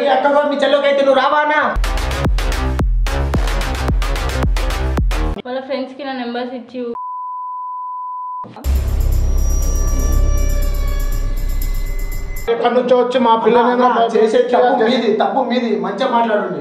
అక్కగా మీ చెల్లెకైతే నువ్వు రావానా? వాళ్ళ ఫ్రెండ్స్ కి నా నెంబర్స్ ఇచ్చి ఎక్కడి నుంచో వచ్చి మా పిల్లలు చేసే తప్పు మీది మంచిగా మాట్లాడండి.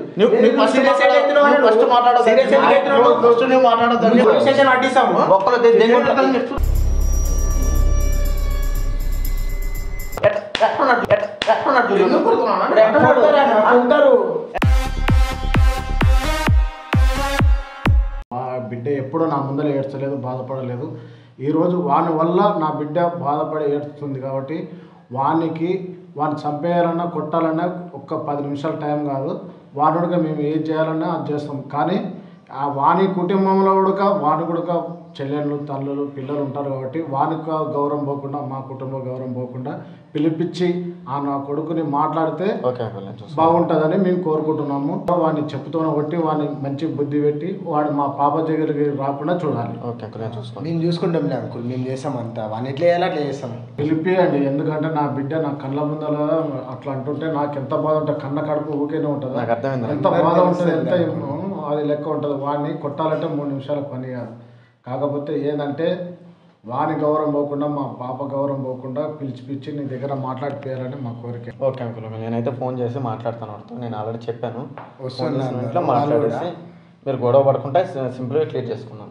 మా బిడ్డ ఎప్పుడూ నా ముందర ఏడ్చలేదు, బాధపడలేదు. ఈరోజు వాని వల్ల నా బిడ్డ బాధపడి ఏడుస్తుంది కాబట్టి వానికి చంపేయాలన్నా కొట్టాలన్నా ఒక్క 10 నిమిషాల టైం కాదు. వాడుగా మేము ఏం చేయాలన్నా అది చేస్తాం. కానీ ఆ వాని కుటుంబంలో కూడా వాని కూడా చెల్లెళ్ళు తల్లులు పిల్లలు ఉంటారు కాబట్టి వానికి గౌరవం పోకుండా మా కుటుంబ గౌరవం పోకుండా పిలిపించి ఆ నా కొడుకుని మాట్లాడితే బాగుంటుందని మేము కోరుకుంటున్నాము. వాడిని చెప్పుతోనే కొట్టి వాడిని మంచి బుద్ధి పెట్టి వాడు మా పాప దగ్గరికి రాకుండా చూడాలి. మేము చూసుకుంటాం అంకుల్, మేము చేస్తాం అంతా. వాడిని ఎట్లా చేయాలి అట్లా చేస్తాం. పిలిపియండి. ఎందుకంటే నా బిడ్డ నా కళ్ళ ముందర అట్లా అంటుంటే నాకు ఎంత బాధ ఉంటుంది. కన్న కడుపు ఊకేనే ఉంటుంది, ఎంత బాధ ఉంటుంది, ఎంత అది లెక్క ఉంటుంది. వాడిని కొట్టాలంటే 3 నిమిషాల పని కాదు. కాకపోతే ఏంటంటే వాని గౌరవం పోకుండా మా పాప గౌరవం పోకుండా పిలిచి నీ దగ్గర మాట్లాడిపోయాలని మా కోరిక. ఓకే అంకుల్, నేనైతే ఫోన్ చేసి మాట్లాడతాను వాడితో. నేను ఆల్రెడీ చెప్పాను, ఇంట్లో మాట్లాడేసి మీరు గొడవ పడుకుంటే సింపుల్గా క్లియర్ చేసుకున్నాను.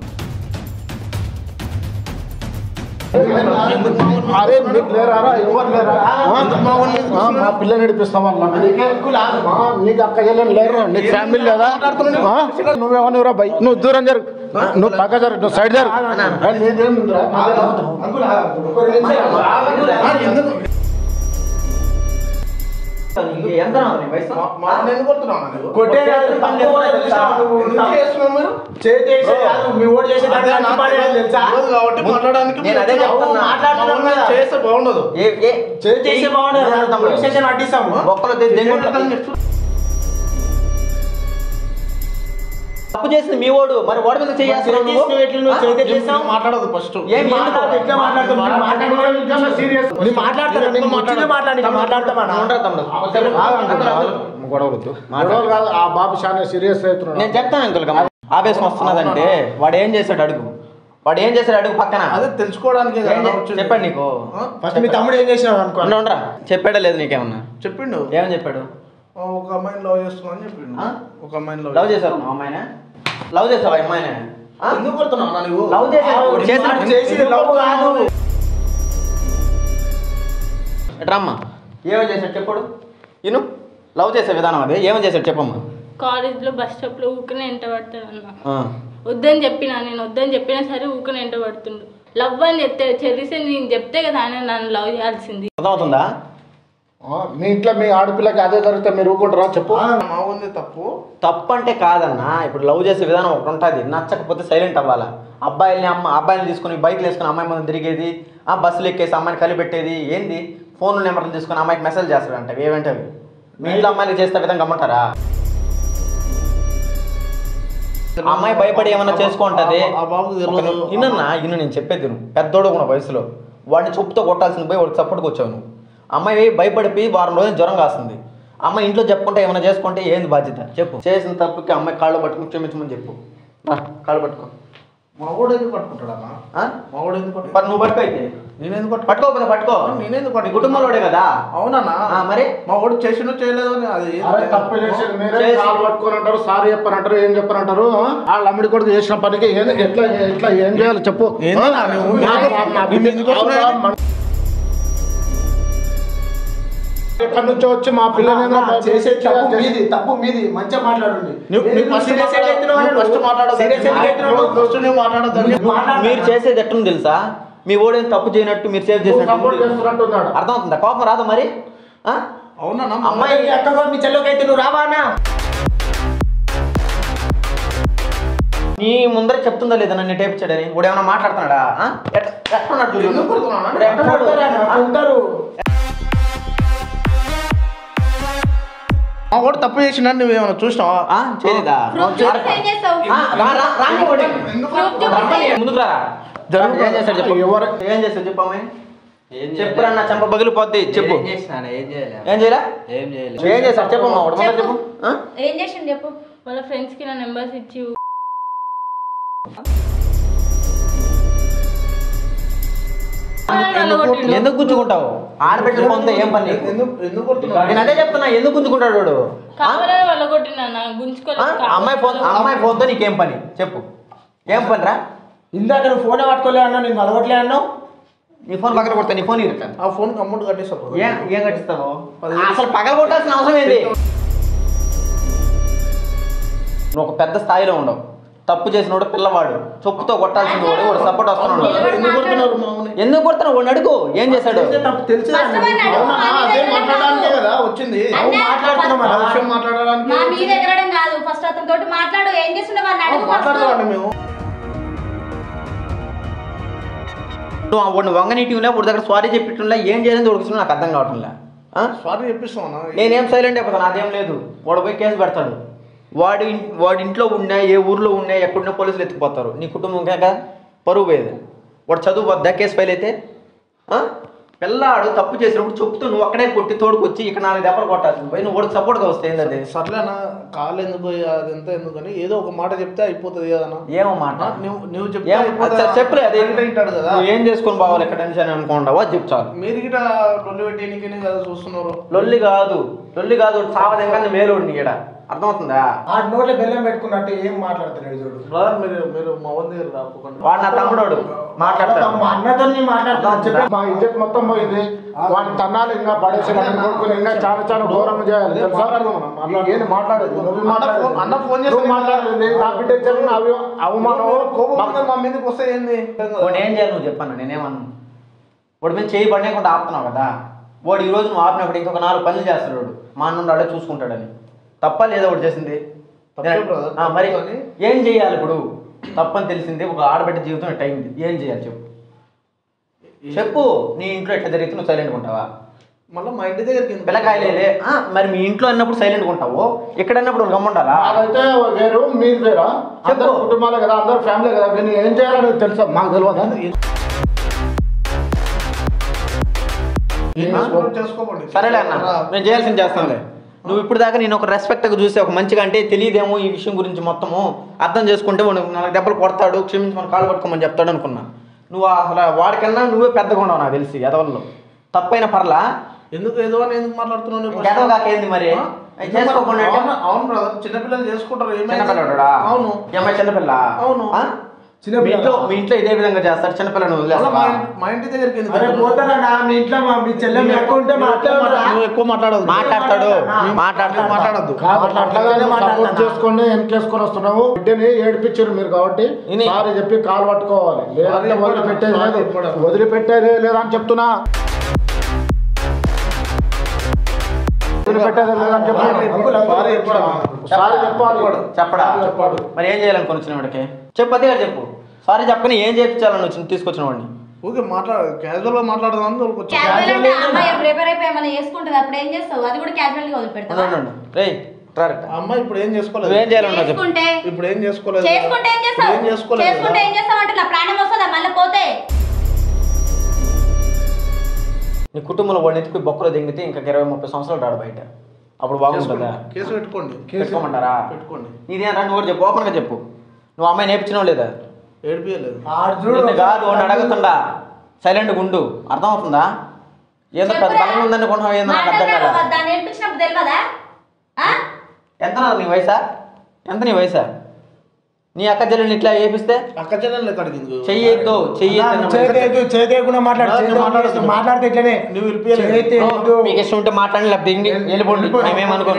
అరే మీకు లేరారా, ఎవరు లేరా? మా పిల్లని నడిపిస్తాం నీకు అక్క చెల్లెని లేరు, నీకు ఫ్యామిలీ లేదా? నువ్వేమన్నా బై, నువ్వు దూరం జరుగు, నువ్వు పక్క జరుగు, నువ్వు సైడ్ జరుగు. తప్పు చేసింది మీ వాడు, మరి వాడి మీద మాట్లాడదు ఫస్ట్. ఆ బాబు చాలా సీరియస్ అవుతున్నాడు. నేను చెప్తాను అంకుల్, ఆవేశం వస్తున్నదంటే వాడు ఏం చేశాడు అడుగు, వాడు ఏం చేశాడు అడుగు పక్కన. అదే తెలుసుకోవడానికి చెప్పాడు నీకు. ఫస్ట్ మీ తమ్ముడు ఏం చేసినావు అనుకో. ఉండరా, చెప్పాడా లేదు నీకేమన్నా? చెప్పిండు. ఏమని చెప్పాడు? ఒక అమ్మాయిని లవ్ చేస్తున్నా అని చెప్పిండు. ఒక అమ్మాయిని లవ్ చేసావు అమ్మాయినా? లవ్ చేసావా అమ్మాయినా? ఎందుకు కొడుతున్నావు? లవ్ చేసావు ఎట్రమ్మా? ఏమని చేశాడు చెప్పాడు? ఇను లవ్ చేసే విధానం అదే. ఏమని చేశాడు చెప్పమ్మా? కాలేజ్లో బస్ స్టాప్ లో ఊకనే ఎంట పడతాడు అన్న. వద్దని చెప్పినా, నేను వద్దని చెప్పినా సరే ఊకనే ఎంట పడుతుండు. లవ్ అని చెప్తే చెరిసే నేను చెప్తే కదా ఆయన నన్ను లవ్ చేయాల్సింది. అర్థమవుతుందా? మీ ఇంట్లో మీ ఆడపిల్లకి అదే జరిగితే మీరు ఊరుకుంటారా చెప్పు? తప్పు అంటే కాదన్నా, ఇప్పుడు లవ్ చేసే విధానం ఒకటి ఉంటుంది. నచ్చకపోతే సైలెంట్ అవ్వాలా. అబ్బాయిని తీసుకుని బైక్లు వేసుకుని అమ్మాయి ముందు తిరిగేది, బస్సులు ఎక్కేసి అమ్మాయిని కలిపెట్టేది ఏంది? ఫోన్ నెంబర్లు తీసుకుని అమ్మాయికి మెసేజ్ చేస్తాడంట. ఏమంటే మీ ఇంట్లో అమ్మాయిని చేస్తే విధంగా గమ్మంటారా? అమ్మాయి భయపడి ఏమన్నా చేసుకుంటుంది. ఇన్నన్నా నేను చెప్పేది పెద్దోడు కూడా వయసులో వాడిని చెప్పుతో కొట్టాల్సింది పోయి వాడికి సపోర్ట్కి వచ్చావు నువ్వు. అమ్మాయి భయపడిపోయి వారం రోజులు జ్వరం కాస్తుంది. అమ్మాయి ఇంట్లో చెప్పుకుంటే ఏమైనా చేసుకుంటే ఏంది బాధ్యత చెప్పు? చేసిన తప్పుకి అమ్మాయి కాళ్ళు పట్టుకుని క్షమించమని చెప్పు. కాళ్ళు పట్టుకో. మా వాడు ఎందుకు పట్టుకుంటాడా? మా వాడు ఎందుకు నువ్వు పట్టుకో. అయితే నేనెందుకు పట్టుకోకపోతే పట్టుకో. నేనెందుకు కుటుంబంలోనే కదా. అవునా? మరి మా వాడు చేసినో చేయలేదు అని అది తప్పు చేసి మీరే కాలు పట్టుకొని అంటారు, సారీ చెప్పనంటారు, ఏం చెప్పనంటారు. వాళ్ళ అమ్మిడి కొడుకు చేసిన పనికి ఎట్లా ఏం చేయాలి చెప్పు? ఎక్కడి నుంచో వచ్చి మా పిల్లలు చేసే తప్పు మీది మంచిగా మాట్లాడండి. మీరు చేసేది ఎట్టుంది తెలుసా? మీ ఓడేం తప్పు చేయనట్టు మీరు సేవ్ చేసినట్టు అర్థమవుతుందా? కోపం రాదా మరి? అవునా? అమ్మాయి అక్కగా మీ చెల్లెకైతే నువ్వు రావానా? నీ ముందర చెప్తుందా లేదా నన్ను టేపించాడని? వాడు ఏమన్నా మాట్లాడుతున్నాడా? మా వాడు తప్పు చేసిన నువ్వేమన్నా చూసినావా? చేయలేదా? ముందుకు రా. ఏం చేస్తాడు చెప్పు? ఏం చేస్తాడు చెప్పు? అమ్మాయి చెప్పురా నా చెంప పగిలిపోద్ది చెప్పు. ఏం చేయలే ఏం చేశారు చెప్పమ్మా ఒకటి ముందర చెప్పు. ఏం చేసిండు చెప్పు. వాళ్ళ ఫ్రెండ్స్కి నా నెంబర్స్ ఇచ్చి ఎందుకు గుంజుకుంటావు? ఆడబిడ్డ ఫోన్తో ఏం పని? నేను అదే చెప్తున్నా, ఎందుకు గుంజుకుంటాడు వాడు? కావాలని వాళ్ళ కొట్టినా గుంజుకోలేదు. అమ్మాయి ఫోన్తో నీకేం పని చెప్పు? ఏం పని రా? ఇందాక నువ్వు ఫోనే పట్టుకోలే అన్నావు, నేను అలవట్లే అన్నావు. నీ ఫోన్ పక్కన కొడతా, నీ ఫోన్ ఇరుతా. ఆ ఫోన్ అమౌంట్ కట్టేస్తావు. ఏం కట్టిస్తావు? అసలు పగల కొట్టాల్సిన అవసరం ఏంది? నువ్వు ఒక పెద్ద స్థాయిలో ఉండవు, తప్పు చేసినోడు పిల్లవాడు, చొప్పుతో కొట్టాల్సిన వాడు, వాడు సపోర్ట్ వస్తున్నాడు. ఎందుకు కొడుతున్నావు? వాడిని అడుగు ఏం చేశాడు? తెలుసు వచ్చింది మా మీద ఎగరడం కాదు, ఫస్ట్ అతని తోటి మాట్లాడు. ఏం చేస్తుండే వాడిని మేము వాడిని వంగనీటిలా వాడి దగ్గర సారీ చెప్పిట్లా ఏం చేయాలని దొరుకుతున్నా నాకు అర్థం కావట్లే. సారీ చెప్పిస్తాను. నేనేం సైలెంట్ అయిపోతాను, అదేం లేదు. వాడు పోయి కేసు పెడతాడు. వాడి ఇంట్లో ఉన్నా, ఏ ఊర్లో ఉన్నా, ఎక్కడున్నా పోలీసులు ఎత్తుకుపోతారు. నీ కుటుంబం కాక పరువు పోయేది. వాడు చదువు వద్ద కేసు ఫైల్ అయితే పిల్లాడు తప్పు చేసినప్పుడు చెప్తూ నువ్వు అక్కడే కొట్టి తోడుకొచ్చి ఇక్కడ 4 దెబ్బలు కొట్టాల్సింది పోయి నువ్వు వాడికి సపోర్ట్గా వస్తే ఏంటది? సర్లేనా కాలు ఎందుకు అది ఎంత ఎందుకని ఏదో ఒక మాట చెప్తే అయిపోతుంది కదన్నా. ఏమో మాట నువ్వు చెప్తే చెప్పలే అదే వింటాడు కదా. ఏం చేసుకొని బావాలి ఎక్కడ టెన్షన్ అనుకోండావా చెప్పు చాలు. మీరు గిట లొల్లి పెట్టేనికనే కదా చూస్తున్నారు. లొల్లి కాదు సావదంగా మేలుడిని ఇక్కడ అర్థమవుతుందా? ఆ నోట్లో బెల్లం పెట్టుకున్నట్టు ఏం మాట్లాడుతున్నాడు చూడు. మీరు మా వంద దగ్గర రాకుండా వాడు నా తమ్ముడు మాట్లాడతాడు. అన్నతో మాట్లాడుతున్నాడు. మా ఇజ్జత్ మొత్తం పోయింది. వాడిని తన్నాలు ఇంకా పడేసి కొడుకుని ఇంకా చాలా ఘోరం చేయాలి. ఏంటి మాట్లాడదు? అన్న ఫోన్ చేసి మాట్లాడలేదు. నా బిడ్డ అవమానం మా మీదకి వస్తే ఏంది? వాడు ఏం చేయాలి నువ్వు చెప్పాను? నేనేమన్నా వాడి మీద చేయి పడలేకుండా ఆపుతున్నావు కదా. వాడు ఈ రోజు నువ్వు ఆపినప్పుడు ఇంకొక 4 పనులు చేస్తాడు. వాడు మా అన్న వాడే చూసుకుంటాడని తప్ప లేదా వాడు చేసింది? మరి ఏం చేయాలి ఇప్పుడు? తప్పని తెలిసింది, ఒక ఆడబిడ్డ జీవితం ఇట్లా అయింది, ఏం చేయాలి చెప్పు. నీ ఇంట్లో ఎట్లా జరిగితే నువ్వు సైలెంట్గా ఉంటావా? మళ్ళీ మా ఇంటి దగ్గరికి పిల్లకాయలే మరి మీ ఇంట్లో అన్నప్పుడు సైలెంట్గా ఉంటావు, ఇక్కడ అన్నప్పుడు గమ్ముండాలా? అదైతే వేరు మీరు వేరా? అందరూ కుటుంబాలే కదా, అందరూ ఫ్యామిలీ కదా. నేను ఏం చేయాలని తెలుసా? మాకు తెలియదు. సరేలే అన్న, నేను చేయాల్సింది చేస్తానులే. నువ్వు ఇప్పుడు దాకా నేను ఒక రెస్పెక్ట్గా చూస్తే ఒక మంచిగా అంటే తెలియదేమో ఈ విషయం గురించి మొత్తము అర్థం చేసుకుంటే 4 దెబ్బలు కొడతాడు, క్షమించి మన కాళ్ళు పట్టుకోమని చెప్తాడు అనుకున్నా. నువ్వు అసలు వాడికన్నా నువ్వే పెద్దగా ఉండవు నాకు తెలిసి. ఎదవల్లో తప్పైన పర్లా ఎందుకు ఏదో అని ఎందుకు మాట్లాడుతున్నావు? ఎదవ కాకేంది మరి? అవును బ్రదర్, చిన్నపిల్లలు చేసుకుంటారు. చిన్నపిల్లడా? అవును. ఏమై చిన్నపిల్ల? అవును. మీ ఇంట్లో ఇదే విధంగా చేస్తారు, చిన్నపిల్లని వదిలేస్తావా? మా ఇంటి దగ్గరికి ఎక్కువ మాట్లాడద్దు. చేసుకోండి, వెనకేసుకొని వస్తున్నావు. బిడ్డని ఏడిపించారు మీరు కాబట్టి సారీ చెప్పి కాలు పట్టుకోవాలి. లేదంటే వదిలిపెట్టేదే లేదని చెప్తున్నా. చెప్పడా? మరి ఏం చేయాలనుకుని వచ్చిన వాడికి చెప్పు, అదే చెప్పు. సారీ చెప్పని ఏం చేయించాలని వచ్చి తీసుకొచ్చిన వాడిని. ఓకే క్యాజువల్ గా మాట్లాడదాం. అమ్మాయి ఇప్పుడు ఏం చేసుకోలేదు. ఏం చేయాలన్నా ఇప్పుడు ఏం చేసుకోలేదు. నీ కుటుంబంలో వాడిని ఎత్తుకుని బొక్కలో దిగితే ఇంకా 20-30 సంవత్సరాలు రాడు బయట. అప్పుడు బాగుంటుందా? కేసు పెట్టుకోండి. పెట్టుకోమంటారా? పెట్టుకోండి. నీదేం రండి కూడా చెప్పు, ఓపెన్గా చెప్పు. నువ్వు అమ్మాయి నేర్పించినావు లేదా? ఏడిపియలేదు కాదు, వాడిని అడగతుండా సైలెంట్గా ఉండు. అర్థమవుతుందా? ఏదో పెద్ద బలం ఉందనుకుంటున్నావు, ఏందో నాకు అర్థం కదా. ఎంత నీ వయసా? ఎంత నీ వయసా? నీ అక్క చెల్లెల్ని ఇట్లా ఏపిస్తే అక్క చెల్లెలు ఎక్కడికి చెయ్యొద్దు మాట్లాడితే ఇట్లనే మీకు ఇష్టం ఉంటే మాట్లాడి లేకపోతే వెళ్ళిపోండి. మేమేమనుకోను.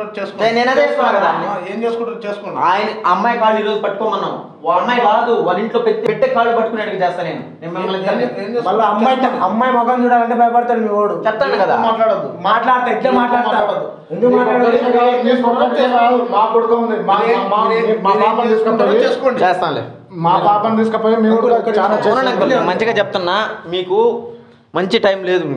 ఆయన అమ్మాయి కాళ్ళు ఈరోజు పట్టుకోమన్నాం. అమ్మాయి కాదు, వాళ్ళ ఇంట్లో పెట్టే కాళ్ళు పట్టుకునేట్టుగా చేస్తా నేను. అమ్మాయి మగం చూడాలంటే భయపడతాడు మీ వాడు. చెప్తాను కదా, మాట్లాడద్దు. మాట్లాడితే ఎట్లా మాట్లాడతాడు? ఎందుకు చేస్తానులే. మా పాపని తీసుకపోయి మేము కూడా చాలా మంచిగా చెప్తున్నా. మీకు మంచి టైం లేదు.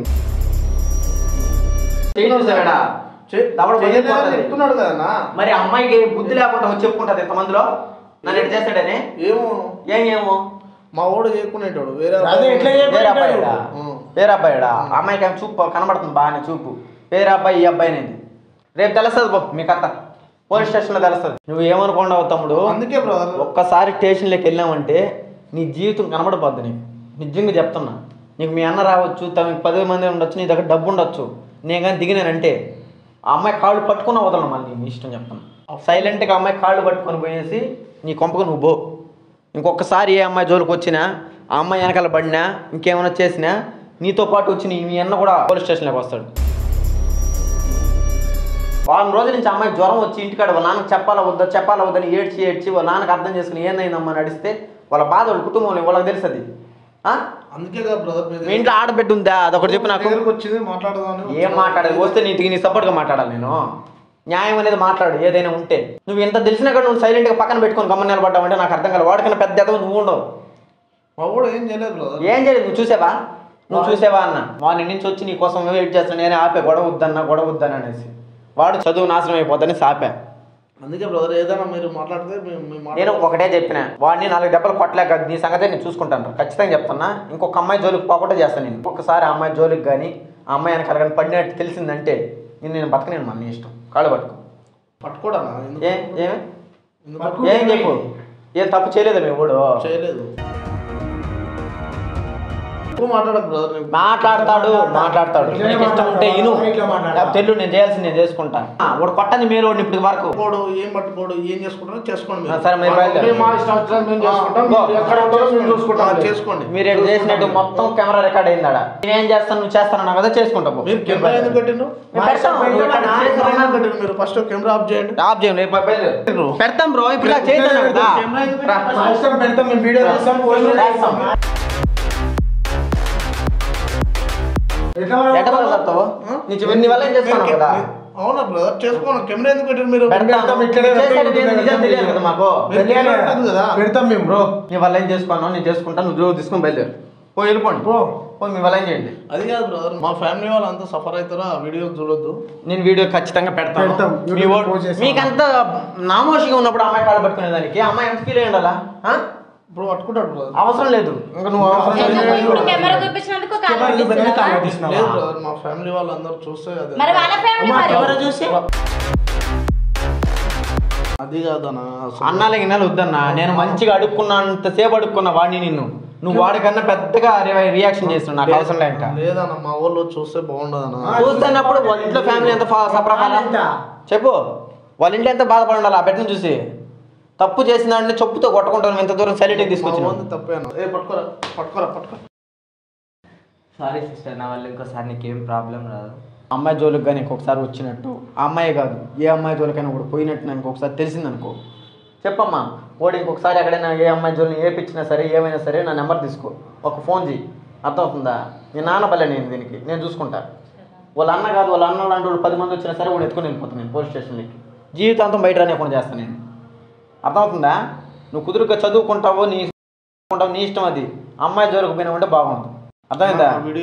చెప్తున్నాడు కదా. మరి అమ్మాయికి బుద్ధి లేకుండా వచ్చి చెప్పుకుంటది ఎంతమందిలో నన్ను ఎట్లా చేస్తాడని. ఏమో ఏమో మా వాడు చేయకునేటోడు వేరే వేరే అబ్బాయిడా అమ్మాయికి ఏమో చూపు కనబడుతుంది బాగానే చూపు వేరే అబ్బాయి ఈ అబ్బాయి అనేది రేపు తెలుస్తుంది బాబు మీ కథ పోలీస్ స్టేషన్లో తెలుస్తుంది నువ్వు ఏమనుకోండావు తమ్ముడు అందుకే బ్రదర్ ఒక్కసారి స్టేషన్లోకి వెళ్ళామంటే నీ జీవితం కనబడిపోద్ది నీకు నిజంగా చెప్తున్నా నీకు మీ అన్న రావచ్చు తనకి 10 మంది ఉండొచ్చు నీ దగ్గర డబ్బు ఉండొచ్చు నేను కానీ దిగినానంటే ఆ అమ్మాయి కాళ్ళు పట్టుకుని వదలను మళ్ళీ నీ ఇష్టం చెప్తాను సైలెంట్గా అమ్మాయి కాళ్ళు పట్టుకొని పోయేసి నీ కొంపకు నువ్వు పో ఇంకొకసారి ఏ అమ్మాయి జోలికి వచ్చినా ఆ అమ్మాయి వెనకాల పడినా ఇంకేమైనా చేసినా నీతో పాటు వచ్చి మీ అన్న కూడా పోలీస్ స్టేషన్లోకి వస్తాడు వారం రోజుల నుంచి అమ్మాయి జ్వరం వచ్చి ఇంటికాడ వాళ్ళ నాన్నకు చెప్పాలా వద్దని ఏడ్చి వాళ్ళ నాన్నకు అర్థం చేసుకుని ఏందైందమ్మా నడిస్తే వాళ్ళ బాధ వాళ్ళ కుటుంబంలో వాళ్ళకి తెలుస్తుంది అందుకే కదా బ్రదర్ మీ ఇంట్లో ఆడబిడ్డ ఉందా అదొకటి చెప్పి నాకు వచ్చింది మాట్లాడదామని ఏం మాట్లాడేది వస్తే నీ సపోర్ట్గా మాట్లాడాలి నేను న్యాయం అనేది మాట్లాడు ఏదైనా ఉంటే నువ్వు ఎంత తెలిసినా కూడా నువ్వు సైలెంట్గా పక్కన పెట్టుకొని గమ్మని నిలబడ్డావంటే నాకు అర్థం కాదు వాడికన్నా పెద్ద ఎదవ నువ్వు ఉండవు మా కూడా ఏం చేయలేదు బ్రదర్ ఏం చేయలేదు నువ్వు చూసావా అన్న మార్నింగ్ నుంచి వచ్చి నీ కోసం వెయిట్ చేస్తాను నేనే ఆపే గొడవ వద్దన్న అనేసి వాడు చదువు నాశనం అయిపోద్దని ఆపా అందుకే బ్రదర్ ఏదైనా మీరు మాట్లాడితే నేను ఒకటే చెప్పిన వాడిని 4 దెబ్బలు కొట్టలేక నీ సంగతి నేను చూసుకుంటాను ఖచ్చితంగా చెప్తున్నా ఇంకొక అమ్మాయి జోలికి పోకుండా చేస్తాను నేను ఒక్కసారి ఆ అమ్మాయి జోలికి కానీ ఆ అమ్మాయి వెనకాల కానీ పడినట్టు తెలిసిందంటే నేను బతకనేను మన నీ ఇష్టం కాళ్ళు పట్టుకోడా ఏం చెప్పు ఏం తప్పు చేయలేదు మీ ఊడు చేయలేదు మాట్లాడతాడు నీకు ఇష్టం ఉంటే ఇను తెల్లు నేను చేయాల్సింది నేను చేసుకుంటాను వాడు కొట్టని మీరు వాడిని ఇప్పటి వరకు ఏం పట్టుకోడు ఏం చేసుకుంటారో చేసుకోండి సరే చేసుకోండి మీరు ఏడు చేసినట్టు మొత్తం కెమెరా రికార్డ్ అయిందా నేనేం చేస్తాను నువ్వు చేస్తాను కదా చేసుకుంటావు మీరు కెమెరా ఎందుకు పెట్టిండు మీరు ఫస్ట్ కెమెరా ఆఫ్ చేయండి పెడతాం బ్రో ఇప్పుడు చేద్దాం కదా పెడతాం మేము వీడియో చేస్తాం అవునా బ్రదర్ చేసుకోండి కెమెరా ఎందుకు పెట్టారు మీరు పెడతాం మేము బ్రో నీ వల్ల ఏం చేసుకోను నేను చేసుకుంటాను నువ్వు తీసుకొని బయలుదేరు వెళ్ళిపోండి మీ వల్ల ఏం చేయండి అది కాదు బ్రదర్ మా ఫ్యామిలీ వాళ్ళు అంతా సఫర్ అవుతారో ఆ వీడియో చూడొద్దు నేను వీడియో ఖచ్చితంగా పెడతాను మీకంతా నామోషిగా ఉన్నప్పుడు అమ్మాయి కాళ్ళు పట్టుకునే దానికి అమ్మాయి ఎంత ఫీల్ అయ్యి ఉండాలా ఇప్పుడు పట్టుకుంటాడు బ్రదర్ అవసరం లేదు ఇంకా నువ్వు లేదు బ్రదర్ మా ఫ్యామిలీ వాళ్ళు అందరూ చూస్తే అది కాదన్నా అన్నాలు గిన్నాలు వద్దన్నా నేను మంచిగా అడుక్కున్నంతసేపు అడుక్కున్నా వాడిని నువ్వు వాడికన్నా పెద్దగా రియాక్షన్ చేస్తున్నావు నాకు అవసరం లేక లేదన్నా మా ఊళ్ళో చూస్తే బాగుండదన్నా చూస్తున్నప్పుడు వాళ్ళ ఇంట్లో ఫ్యామిలీ ఎంత సఫర్ చెప్పు వాళ్ళ ఇంట్లో ఎంత బాధపడి ఉండాలి ఆ బిడ్డను చూసి తప్పు చేసిన వాడిని చెప్పుతో కొట్టుకుంటాను ఎంత దూరం సైలెంట్గా తీసుకొచ్చిన తప్పేనా పట్టుకోరా సారీ సిస్టర్ నా వల్ల ఇంకోసారి నీకేం ప్రాబ్లం రాదు అమ్మాయి జోలికి కానీ ఇంకొకసారి వచ్చినట్టు ఆ అమ్మాయి కాదు ఏ అమ్మాయి జోలికైనా కూడా పోయినట్టు నాకు ఇంకొకసారి తెలిసిందనుకో చెప్పమ్మా వాడు ఇంకొకసారి ఎక్కడైనా ఏ అమ్మాయి జోలిని ఏపించినా సరే ఏమైనా సరే నా నెంబర్ తీసుకో ఒక ఫోన్ చేయి అర్థమవుతుందా నీ నాన్న పల్లె నేను దీనికి నేను చూసుకుంటా వాళ్ళ అన్న కాదు వాళ్ళ అన్న లాంటి వాళ్ళు 10 మంది వచ్చినా సరే వాడు ఎత్తుకొని వెళ్ళిపోతాను నేను పోలీస్ స్టేషన్లోకి జీవితాంతం బయట రానివ్వకుండా చేస్తాను నేను అర్థమవుతుందా నువ్వు కుదురుగా చదువుకుంటావో నీ ఇష్టం అది అమ్మాయి జోలికి పోయినామంటే బాగుంటుంది అర్థమైందా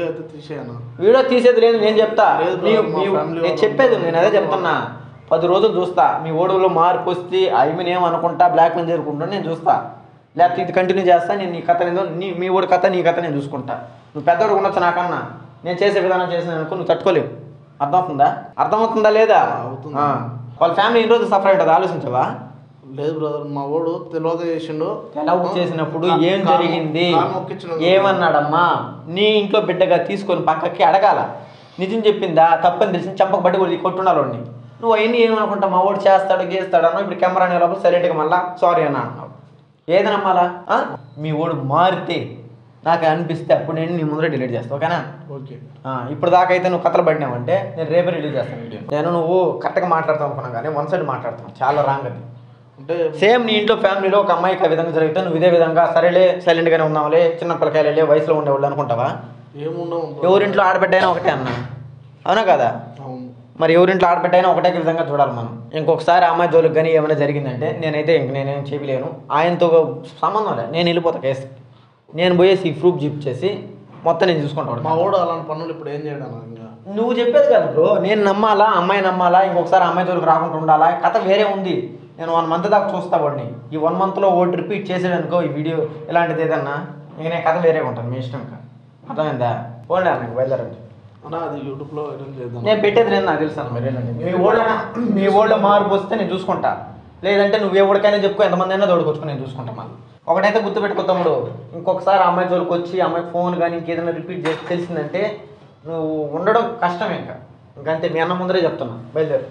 వీడియో తీసేది లేదు నేను చెప్తా నేను చెప్పేది నేను అదే చెప్తున్నా 10 రోజులు చూస్తా మీ ఓడులో మార్పు వస్తే ఐమీన్ ఏమనుకుంటా బ్లాక్ మెయిల్ జరుగుకుంటా నేను చూస్తా లేకపోతే ఇది కంటిన్యూ చేస్తా నేను నీ కథ మీ ఓడి కథ నీ కథ నేను చూసుకుంటా నువ్వు పెద్దోడు ఉండొచ్చు నాకన్నా నేను చేసే విధానం చేసిన అనుకో నువ్వు తట్టుకోలేవు అర్థమవుతుందా లేదా వాళ్ళ ఫ్యామిలీ ఎన్ని రోజులు సఫర్ అవుతుంది ఆలోచించవా లేదు బ్రదర్ మా వాడు తెలియక చేసిండు చేసినప్పుడు ఏం జరిగింది ఏమన్నాడమ్మా నీ ఇంట్లో బిడ్డగా తీసుకొని పక్కకి అడగాల నిజం చెప్పిందా తప్పని తెలిసి చంపక బట్టి కూడా కొట్టుండాలి వాడిని నువ్వు అవన్నీ ఏమనుకుంటా మా వాడు చేస్తాడు గీస్తాడు అన్నావు ఇప్పుడు కెమెరా లోపల సైలెంట్గా మళ్ళా సారీ అన్న అన్నావు ఏది నమ్మాలా మీ వాడు మారితే నాకు అనిపిస్తే అప్పుడు నేను నీ ముందర డిలీట్ చేస్తాను ఓకేనా ఓకే ఇప్పుడు దాకా అయితే నువ్వు కథలు పడినావంటే నేను రేపే రిలీజ్ చేస్తాను వీడియో నేను నువ్వు కరెక్ట్గా మాట్లాడతావు అనుకున్నాను కానీ 1 సైడ్ మాట్లాడతాను చాలా రాంగ్ అది అంటే సేమ్ నీ ఇంట్లో ఫ్యామిలీలో ఒక అమ్మాయికి ఆ విధంగా జరిగితే నువ్వు ఇదే విధంగా సరేలే సైలెంట్గానే ఉన్నావులే చిన్న పిల్లకాయలే వయసులో ఉండేవాళ్ళు అనుకుంటావా ఏమున్నావు ఎవరింట్లో ఆడబిడ్డైనా ఒకటే అన్న అవునా కదా మరి ఎవరింట్లో ఆడబిడ్డైనా ఒకటే విధంగా చూడాలి మనం ఇంకొకసారి అమ్మాయి జోలికి కానీ ఏమైనా జరిగిందంటే నేనైతే నేనేం చేయలేను ఆయనతో సంబంధం లేదు నేను వెళ్ళిపోతా కేసు నేను పోయేసి ప్రూఫ్ చూపించేసి మొత్తం నేను చూసుకుంటాను మా వాడు అలాంటి పనులు ఇప్పుడు ఏం చేయడం నువ్వు చెప్పేది కదా బ్రో నేను నమ్మాలా అమ్మాయి నమ్మాలా ఇంకొకసారి అమ్మాయి జోలికి రాకుండా ఉండాలా కథ వేరే ఉంది నేను 1 మంత్ దాకా చూస్తా వాడిని ఈ 1 మంత్లో ఓటు రిపీట్ చేసాడనుకో ఈ వీడియో ఇలాంటిది ఏదన్నా ఇంక నేను కథ వేరేగా ఉంటాను మీ ఇష్టం అర్థమైందా పోండి అన్న వెళ్ళారండి. అన్న అది యూట్యూబ్లో వైరల్ చేద్దాం. నేను పెట్టేది లేదు నాకు తెలుసు అన్న. మీరేనండి మీ ఓళ్ళ మార్పు వస్తే నేను చూసుకుంటా, లేదంటే నువ్వు ఎవరికైనా చెప్పుకో, ఎంతమంది అయినా తోడుకొచ్చుకో, నేను చూసుకుంటా. మళ్ళీ ఒకటైతే గుర్తుపెట్టుకో తమ్ముడు, ఇంకొకసారి అమ్మాయి జోలికి వచ్చి అమ్మాయి ఫోన్ కానీ ఇంకేదైనా రిపీట్ చేసి తెలిసిందంటే నువ్వు ఉండడం కష్టం. ఇంకంతే, మీ అన్న ముందరే చెప్తున్నా. బయలుదేరు.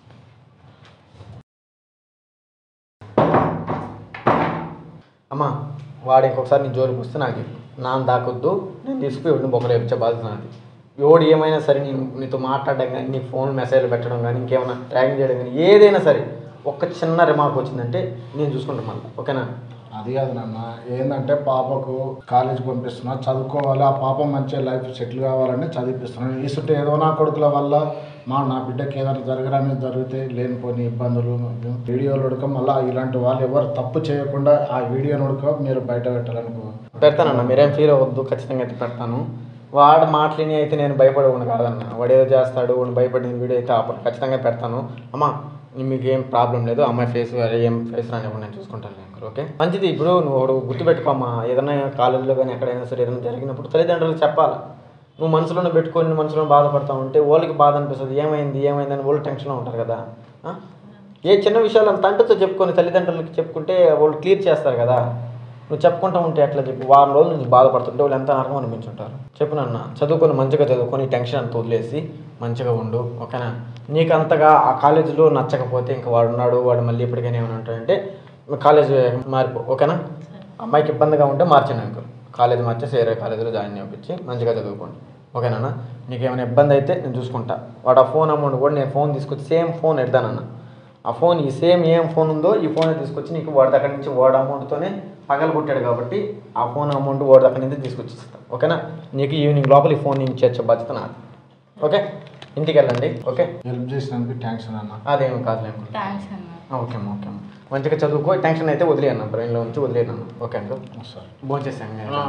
అమ్మా వాడు ఇంకొకసారి నీ జోలికి వస్తే నాకు నాన్న దాకొద్దు, నేను తీసుకుని ఎవరిని బొక్కలు వేపించే బాధ్యత నాది. ఎవడు ఏమైనా సరే నీతో మాట్లాడడం కానీ, నీ ఫోన్ మెసేజ్లు పెట్టడం కానీ, ఇంకేమైనా ట్రాకింగ్ చేయడం కానీ, ఏదైనా సరే ఒక్క చిన్న రిమార్క్ వచ్చిందంటే నేను చూసుకుంటాను మళ్ళీ. ఓకేనా? అది కాదు నాన్న, ఏంటంటే పాపకు కాలేజీకి పంపిస్తున్నా, చదువుకోవాలి, ఆ పాప మంచిగా లైఫ్ సెటిల్ కావాలని చదివిస్తున్నాను. ఇసుంటే ఏదో నా కొడుకుల వల్ల నా బిడ్డకి ఏదైనా జరగడానికి జరిగితే లేనిపోని ఇబ్బందులు, వీడియోలు ఉడక మళ్ళీ ఇలాంటి వాళ్ళు ఎవరు తప్పు చేయకుండా ఆ వీడియోని ఉడక మీరు బయట పెట్టాలనుకో. పెడతానన్న, మీరేం ఫీల్ అవ్వద్దు, ఖచ్చితంగా అయితే పెడతాను. వాడు మాటలని అయితే నేను భయపడకుండా కాదన్న, వాడు ఏదో చేస్తాడు, వాడు భయపడిన వీడియో అయితే ఖచ్చితంగా పెడతాను. అమ్మా మీకు ఏం ప్రాబ్లం లేదు, అమ్మాయి ఫేస్ ఏం ఫేస్ రానివ్వండి, నేను చూసుకుంటాను. ఓకే మంచిది. ఇప్పుడు నువ్వు గుర్తుపెట్టుకోమ్మా, ఏదైనా కాలేజీలో కానీ ఎక్కడైనా సరే ఏదైనా జరిగినప్పుడు తల్లిదండ్రులకు చెప్పాలి. నువ్వు మనసులోనే పెట్టుకొని మనసులో బాధపడతా ఉంటే వాళ్ళకి బాధ అనిపిస్తుంది, ఏమైంది అని వాళ్ళు టెన్షన్లో ఉంటారు కదా. ఏ చిన్న విషయాలు తండ్రితో చెప్పుకొని తల్లిదండ్రులకి చెప్పుకుంటే వాళ్ళు క్లియర్ చేస్తారు కదా. నువ్వు చెప్పుకుంటూ ఉంటే ఎట్లా చెప్పు, వారం రోజులు నుంచి బాధపడుతుంటే వాళ్ళు ఎంత నరకం అనిపించుంటారు. చెప్పు నాన్న, చదువుకొని మంచిగా చదువుకొని టెన్షన్ అంతా వదిలేసి మంచిగా ఉండు. ఓకేనా? నీకు అంతగా ఆ కాలేజీలో నచ్చకపోతే ఇంకా వాడు ఉన్నాడు, వాడు మళ్ళీ ఎప్పటికైనా ఏమైనా ఉంటాడంటే కాలేజ్ మారిపో. ఓకేనా? అమ్మాయికి ఇబ్బందిగా ఉంటే మార్చండి అంకుల్, కాలేజ్ మార్చేసి వేరే కాలేజీలో జాయిన్ చేయించి మంచిగా చదువుకోండి. ఓకేనా? నీకు ఏమైనా ఇబ్బంది అయితే నేను చూసుకుంటా. వాడు ఆ ఫోన్ అమౌంట్ కూడా నేను ఫోన్ తీసుకొచ్చి సేమ్ ఫోన్ ఎడతానన్న. ఆ ఫోన్ ఈ సేమ్ ఏం ఫోన్ ఉందో ఈ ఫోన్ తీసుకొచ్చి నీకు వాడి దగ్గర నుంచి వాడు అమౌంట్తోనే పగలు కొట్టాడు కాబట్టి ఆ ఫోన్ అమౌంట్ వాడి దగ్గర నుంచి తీసుకొచ్చి ఇస్తాను. ఓకేనా? నీకు ఈవినింగ్ లోపల ఈ ఫోన్ నేను చేర్చే బాధ్యత నాది. ఓకే, ఇంటికి వెళ్ళండి. ఓకే, హెల్ప్ చేసినందుకు థ్యాంక్స్ అన్న. అదేమి కాదులేము. ఓకే అమ్మా, ఓకే అమ్మా, మంచిగా చదువుకో, టెన్షన్ అయితే వదిలేయన్న, బ్రెయిన్లో నుంచి వదిలేయను. ఓకే అండి, భోంచేసాను.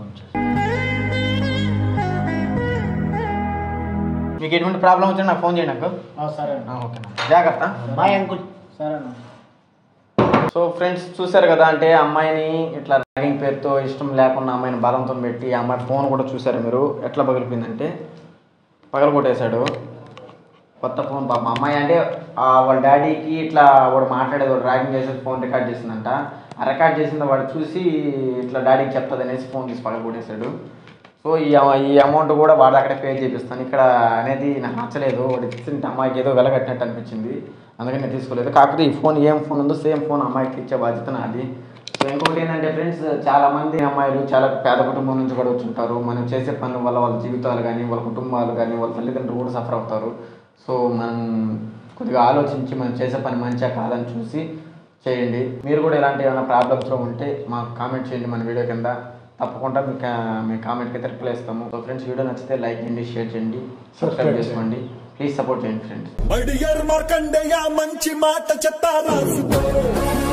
మీకు ఎటువంటి ప్రాబ్లం వచ్చినా నాకు ఫోన్ చేయండి అంకుల్. సరే ఓకే, జాగ్రత్త. Bye uncle. సరే. సో ఫ్రెండ్స్ చూశారు కదా, అంటే అమ్మాయిని ఇట్లా ర్యాగింగ్ పేరుతో ఇష్టం లేకుండా అమ్మాయిని బలంతో పెట్టి అమ్మాయి ఫోన్ కూడా చూసారు మీరు ఎట్లా పగిలిపోయిందంటే, పగలగొట్టేశాడు కొత్త ఫోన్. పాప అమ్మాయి అంటే వాళ్ళ డాడీకి ఇట్లా వాడు మాట్లాడేది, వాడు ర్యాగింగ్ చేసేది ఫోన్ రికార్డ్ చేసిందంట. ఆ రికార్డ్ చేసింది వాడు చూసి ఇట్లా డాడీకి చెప్తుంది అనేసి ఫోన్ తీసి పగలగొట్టేశాడు. సో ఈ అమౌంట్ కూడా వాడు అక్కడే పే చేపిస్తాను ఇక్కడ అనేది నాకు నచ్చలేదు. వాడు ఇచ్చింటే అమ్మాయికి ఏదో వెలగట్టినట్టు అనిపించింది, అందుకని నేను తీసుకోలేదు. కాకపోతే ఈ ఫోన్ ఏం ఫోన్ ఉందో సేమ్ ఫోన్ అమ్మాయికి ఇచ్చే బాధ్యత నాది. సో ఇంకొకటి ఏంటంటే ఫ్రెండ్స్, చాలామంది అమ్మాయిలు చాలా పేద కుటుంబం నుంచి కూడా వచ్చుంటారు. మనం చేసే పనుల వల్ల వాళ్ళ జీవితాలు కానీ, వాళ్ళ కుటుంబాలు కానీ, వాళ్ళ తల్లిదండ్రులు కూడా సఫర్ అవుతారు. సో మనం కొద్దిగా ఆలోచించి మనం చేసే పని మంచిగా కాదని చూసి చేయండి. మీరు కూడా ఇలాంటి ఏమైనా ప్రాబ్లమ్స్లో ఉంటే మాకు కామెంట్ చేయండి మన వీడియో కింద, తప్పకుండా మీ కామెంట్కి అయితే రిప్లై ఇస్తాము. సో ఫ్రెండ్స్, వీడియో నచ్చితే లైక్ చేయండి, షేర్ చేయండి, సబ్స్క్రైబ్ చేసుకోండి. ప్లీజ్ సపోర్ట్ చేయండి ఫ్రెండ్స్. మంచి మాట చెప్పారా.